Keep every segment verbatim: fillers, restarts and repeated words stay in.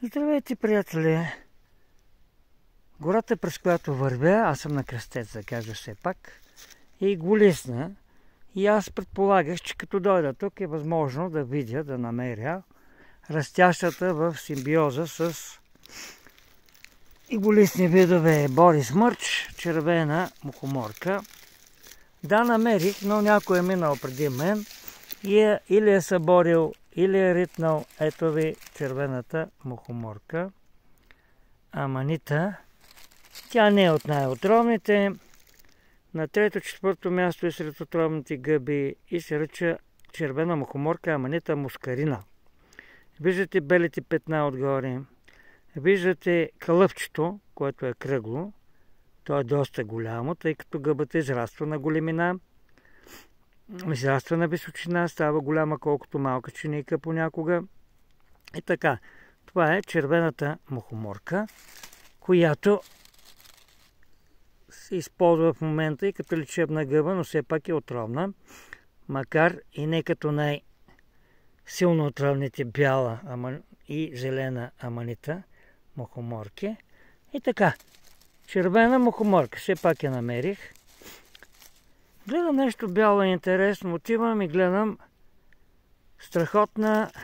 Здравейте, приятели! Гората, през която вървя, аз съм на кръстец, да кажа все пак, е голесна. И аз предполагах, че като дойда тук е възможно да видя, да намеря растящата в симбиоза с иголистни видове Борис мърч, червена мухоморка. Да, намерих, но някой е минал преди мен и е, или е съборил, или е ритнал. Ето ви червената мухоморка, аманита. Тя не е от най-отровните. На трето-четвърто място е сред отровните гъби и се ръча червена мухоморка, аманита мускарина. Виждате белите петна отгоре. Виждате кълъпчето, което е кръгло. То е доста голямо, тъй като гъбата израства на големина. Израства на височина, става голяма колкото малка чиника понякога. И така, това е червената мухоморка, която се използва в момента и като лечебна гъба, но все пак е отровна, макар и не като най-силно отровните бяла и зелена аманита мухоморки. И така, червена мухоморка, все пак я намерих. Гледам нещо бяло и интересно, отивам и гледам страхотна,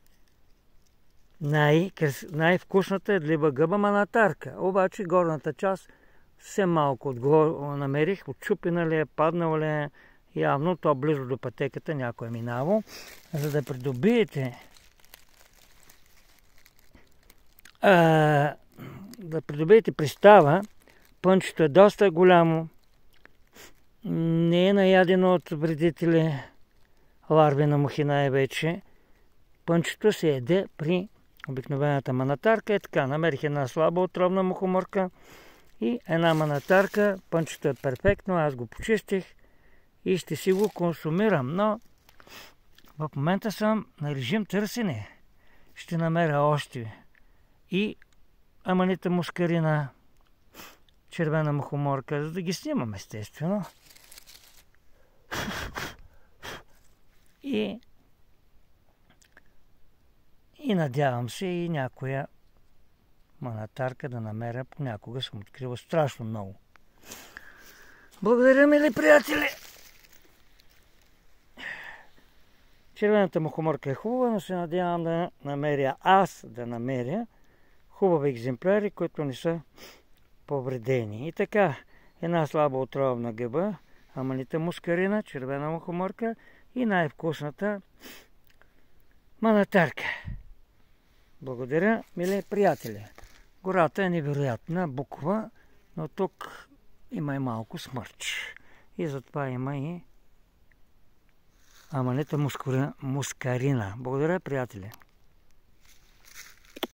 най- най-вкусната едлива гъба манатарка. Обаче горната част все малко отгоре намерих, отчупена ли е, паднала ли е, явно то близо до пътеката някой е минало. За да придобиете а, да придобиете представа, пънчето е доста голямо, не е наядено от вредители, ларви на мухи най-вече. Пънчето се еде при обикновената манатарка. Е така, намерих една слабо отровна мухоморка и една манатарка. Пънчето е перфектно, аз го почистих и ще си го консумирам. Но в момента съм на режим търсене. Ще намеря още и аманита мускарина, червена мухоморка, за да ги снимам естествено. И, и надявам се и някоя манатарка да намеря. Понякога съм открила страшно много. Благодаря, мили приятели! Червената мухоморка е хубава, но се надявам да намеря аз да намеря хубави екземпляри, които не са повредени. И така, една слабо отровна гъба, аманита мускарина, червена мухоморка и най-вкусната манатарка. Благодаря, мили приятели. Гората е невероятна буква, но тук има и малко смърч. И затова има и аманита мускарина. Благодаря, приятели.